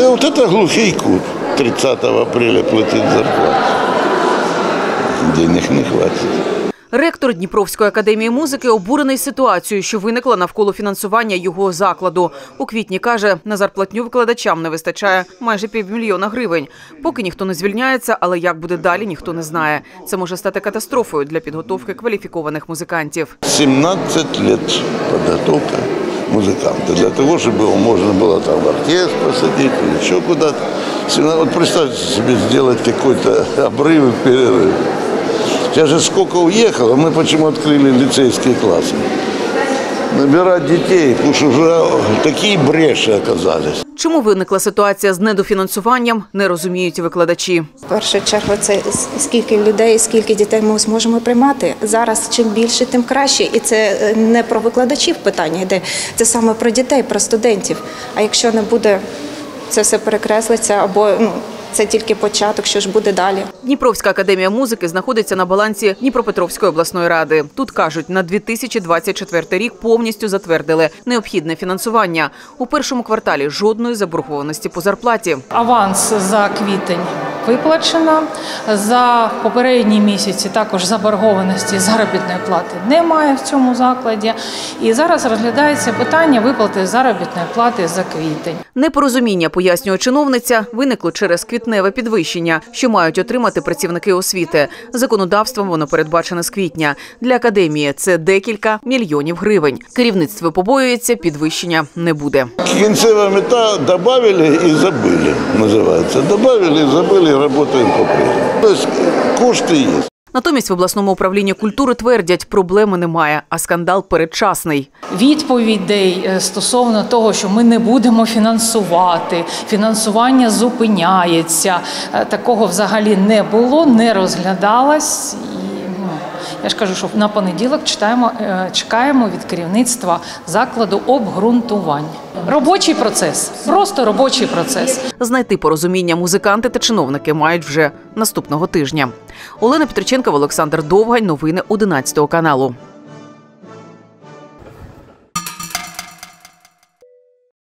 Вот это глухий кут. 30 апреля платить зарплату. Денег не хватить. Ректор Дніпровської академії музики обурений ситуацією, що виникла навколо фінансування його закладу. У квітні, каже, на зарплатню викладачам не вистачає майже $500 000 гривень. Поки ніхто не звільняється, але як буде далі, ніхто не знає. Це може стати катастрофою для підготовки кваліфікованих музикантів. 17 лет подготовка музыканта. Для того, чтобы его можно было там в оркестр посадить или еще куда-то. Вот представьте себе сделать какой-то обрыв и перерыв. Сейчас же сколько уехало, мы почему открыли лицейские классы. Набирать детей, потому что уже такие бреши оказались. Чому виникла ситуація з недофінансуванням, не розуміють викладачі. В першу чергу це скільки людей, скільки дітей ми зможемо приймати. Зараз чим більше, тим краще. І це не про викладачів питання йде, це саме про дітей, про студентів. А якщо не буде, це все перекреслиться або це тільки початок, що ж буде далі. Дніпровська академія музики знаходиться на балансі Дніпропетровської обласної ради. Тут, кажуть, на 2024 рік повністю затвердили необхідне фінансування. У першому кварталі жодної заборгованості по зарплаті. Аванс за квітень виплачено. За попередні місяці також заборгованості заробітної плати немає в цьому закладі. І зараз розглядається питання виплати заробітної плати за квітень. Непорозуміння, пояснює чиновниця, виникло через квітневе підвищення, що мають отримати працівники освіти. Законодавством воно передбачено з квітня. Для академії це декілька мільйонів гривень. Керівництво побоюється, підвищення не буде. Кінцева мета – добавили і забили, називається. Добавили і забили, і працюємо по-прежньому. Тобто кошти є. Натомість в обласному управлінні культури твердять, проблеми немає, а скандал передчасний. Відповідей стосовно того, що ми не будемо фінансувати, фінансування зупиняється, такого взагалі не було, не розглядалось. Я ж кажу, що на понеділок чекаємо від керівництва закладу обґрунтувань. Робочий процес, просто робочий процес. Знайти порозуміння музиканти та чиновники мають вже наступного тижня. Олена Петриченкова, Олександр Довгань. Новини 11 каналу.